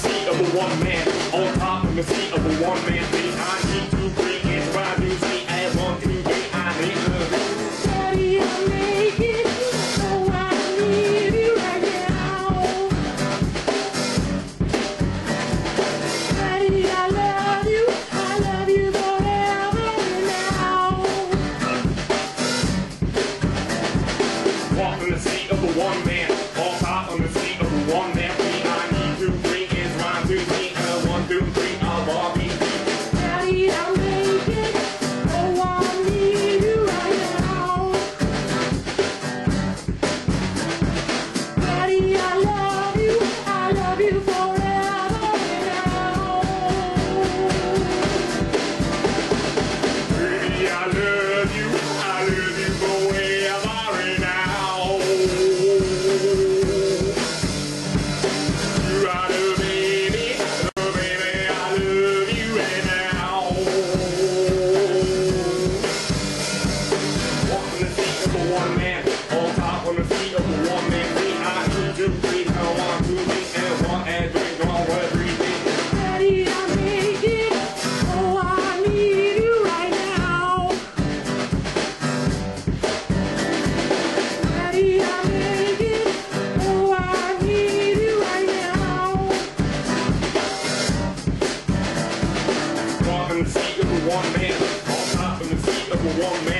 seat of a one man, on top of the seat of a one man. B-I-G-2-3 and Y-U-C and 1, 2, 3, I need love. Daddy, I'll make it. Oh, I need you right now. Daddy, I love you. I love you forever and now. Walk in the seat of a one man, on top of the seat of a one man. B-I-G-2-3 and Y-U-C and 1, 2, 3, I'll all be. Daddy, I'll make it. Oh, I need you right now. Daddy, I love you forever and now. Baby, I love you forever and now. You are the baby, oh baby, I love you right now. Walk in the seat of a one man, on top on the seat of a one man. B-I-G-2-3, 1, 2, 3, and 1, and 3, go on, what, 3, 4. Daddy, I'll make it. Oh, I need you right now. Daddy, I'll make it. Oh, I need you right now. Walk in the seat of a one man, on top of the seat of a one man.